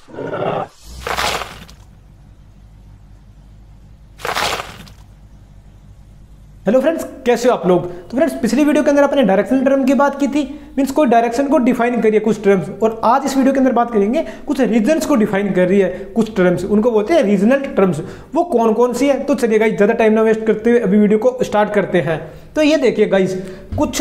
Hello friends, कैसे हो आप लोग। तो फ्रेंड्स, पिछली वीडियो के अंदर अपने डायरेक्शनल टर्म की बात की थी, मींस कोई डायरेक्शन को डिफाइन करिए कुछ टर्म्स, और आज इस वीडियो के अंदर बात करेंगे कुछ रीजन्स को डिफाइन कर रही है कुछ टर्म्स, उनको बोलते हैं रीजनल टर्म्स। वो कौन कौन सी है, तो चलिए गाइस ज़्यादा टाइम ना वेस्ट करते हुए अभी वीडियो को स्टार्ट करते हैं। तो ये देखिए गाइस, कुछ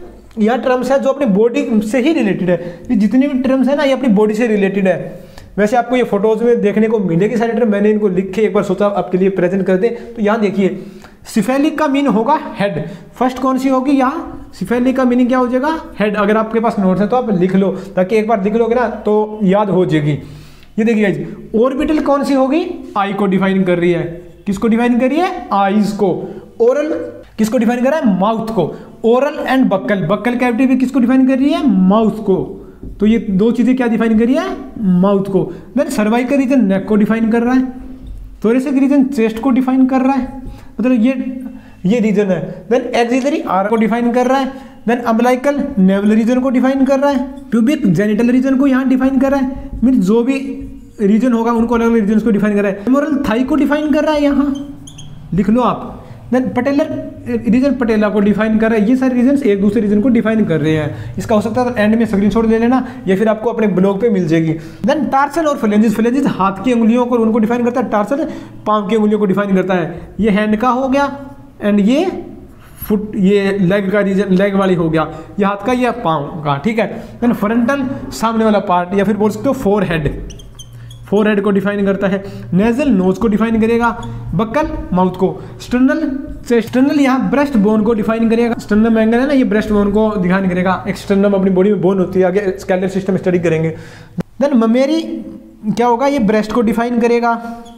यह टर्म्स है जो अपनी बॉडी से ही रिलेटेड है। ये जितनी भी टर्म्स है ना, ये अपनी बॉडी से रिलेटेड है। वैसे आपको ये फोटोज में देखने को मिलेगी सारी टर्म, मैंने इनको लिख के एक बार सोचा आपके लिए प्रेजेंट कर दे। तो यहाँ देखिए, सिफेलिक का मीन होगा हेड। फर्स्ट कौन सी होगी यहाँ, सिफेलिक का मीनिंग क्या हो जाएगा, हेड। अगर आपके पास नोट्स है तो आप लिख लो, ताकि एक बार लिख लोगे ना तो याद हो जाएगी। ये देखिए गाइस, ऑर्बिटल कौन सी होगी, आई को डिफाइन कर रही है। किसको डिफाइन कर रही है, आईज को। ओरल किसको डिफाइन कर रहा है, माउथ को। Oral and buccal, buccal cavity भी किसको डिफाइन कर रही है, माउथ को। तो ये दो चीजें क्या डिफाइन कर रही है, माउथ को। देन सर्वाइकल रीजन नेक को डिफाइन कर रहा है। थोरेसिक रीजन चेस्ट को डिफाइन कर रहा है, मतलब ये रीजन है। देन एक्सिलरी आर्म को डिफाइन कर रहा है। देन अम्बिलिकल नेवल रीजन को डिफाइन कर रहा है। प्यूबिक जेनिटल रीजन को यहाँ डिफाइन कर रहा है। मीन जो भी रीजन होगा उनको अलग अलग रीजन को डिफाइन कर रहा है। फेमोरल थाई को डिफाइन कर रहा है, यहाँ लिख लो आप। देन पटेलर रीजन पटेला को डिफाइन कर रहा है। ये सारे रीजन एक दूसरे रीजन को डिफाइन कर रहे हैं। इसका हो सकता है एंड में स्क्रीनशॉट ले लेना, या फिर आपको अपने ब्लॉग पे मिल जाएगी। देन टार्सल और फ्लेंजेस, फ्लेंजेस हाथ की उंगलियों को उनको डिफाइन करता है, टार्सल पाँव की उंगलियों को डिफाइन करता है। ये हैंड का हो गया, एंड ये फुट, ये लेग का रीजन, लेग वाली हो गया। ये हाथ का, ये पाँव का, ठीक है। देन फ्रंटल सामने वाला पार्ट, या फिर बोल सकते हो फोरहेड, फोरहेड को डिफाइन करता है। नेजल नोज को डिफाइन करेगा। बक्कल माउथ को। स्टर्नल स्टर्नल यहाँ ब्रेस्ट बोन को डिफाइन करेगा। स्टर्नम एंगल है ना, ये ब्रेस्ट बोन को डिफाइन करेगा। एक स्टर्नम अपनी बॉडी में बोन होती है, आगे स्केलेटल सिस्टम स्टडी करेंगे। देन ममेरी क्या होगा, ये ब्रेस्ट को डिफाइन करेगा।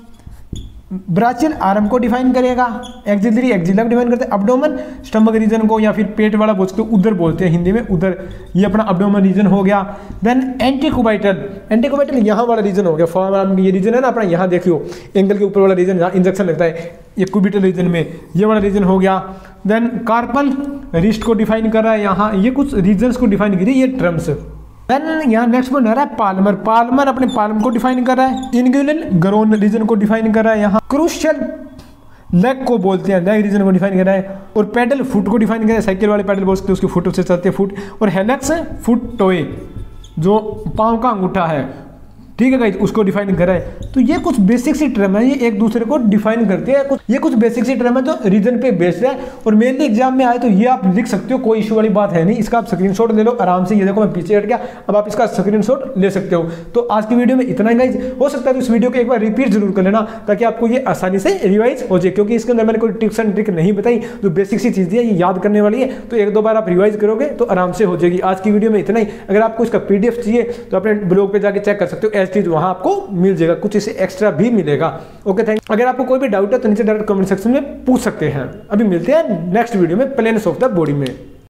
ब्राचियल आर्म को डिफाइन करेगा। एक्सिलरी एक्जिला को डिफाइन करते हैं। अब्डोमन स्टमक रीजन को, या फिर पेट वाला बोलते हैं, उधर बोलते हैं हिंदी में, उधर। ये अपना अब्डोमन रीजन हो गया। देन एंटीकुबाइटल, एंटीकुबाइटल यहाँ वाला रीजन हो गया। फॉरआर्म ये रीजन है ना अपना, यहाँ देखियो एंगल के ऊपर वाला रीजन, यहाँ इंजेक्शन लगता है, ये कुबिटल रीजन में, ये वाला रीजन हो गया। देन कार्पल रिस्ट को डिफाइन कर रहा है यहाँ। ये कुछ रीजन्स को डिफाइन करिए, ये टर्म्स। देन यहाँ नेक्स्ट पॉइंट आ रहा है पाल्मर। पाल्मर अपने पाल्म को डिफाइन कर रहा है। इनग्युलल ग्रोन रीजन को डिफाइन कर रहा है यहाँ। क्रूशियल लेग को बोलते हैं, लेग रीजन को डिफाइन कर रहा है। और पेडल फुट को डिफाइन कर रहा है, साइकिल वाले पेडल बोल सकते हैं, उसकी फुट से चलते हैं फुट। और हेलेक्स फुट टोए, जो पाँव का अंगूठा है, ठीक है गाइस, उसको डिफाइन कर रहा है। तो ये कुछ बेसिक सी टर्म है, ये एक दूसरे को डिफाइन करते हैं। ये कुछ बेसिक सी टर्म है जो रीजन पे बेस्ड है, और मेनली एग्जाम में आए तो ये आप लिख सकते हो, कोई इशू वाली बात है नहीं। इसका आप स्क्रीनशॉट ले लो आराम से। ये देखो मैं पीछे हट गया, अब आप इसका स्क्रीनशॉट ले सकते हो। तो आज की वीडियो में इतना ही गाइस। हो सकता है तो इस वीडियो को एक बार रिपीट जरूर कर लेना, ताकि आपको ये आसानी से रिवाइज हो जाए, क्योंकि इसके अंदर मैंने कोई टिप्स एंड ट्रिक नहीं बताई। जो बेसिक सी चीज़ है ये याद करने वाली है, तो एक दो बार आप रिवाइज करोगे तो आराम से हो जाएगी। आज की वीडियो में इतना ही। अगर आपको इसका PDF चाहिए तो अपने ब्लॉग पे जाके चेक कर सकते हो, एज चीज वहाँ आपको मिल जाएगा, कुछ इसे एक्स्ट्रा भी मिलेगा। Okay, thank. अगर आपको कोई भी डाउट है तो नीचे डायरेक्ट कमेंट सेक्शन में पूछ सकते हैं। अभी मिलते हैं नेक्स्ट वीडियो में प्लेन्स ऑफ द बॉडी में।